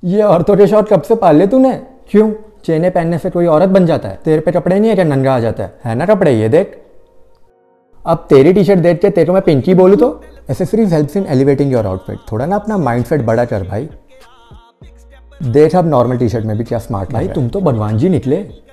ये औरतों के शॉट कब से पाल ले तूने? क्यों, चेने पहनने से कोई औरत बन जाता है? तेरे पे कपड़े नहीं है क्या नंगा आ जाता है ना कपड़े? ये देख। अब तेरी टी शर्ट देख के तेरे को मैं पिंकी बोलूँ तो? Accessories helps in elevating your outfit. थोड़ा ना अपना माइंड सेट बड़ा कर भाई। देख अब नॉर्मल टी शर्ट में भी क्या स्मार्ट भाई, तुम तो भगवान जी निकले।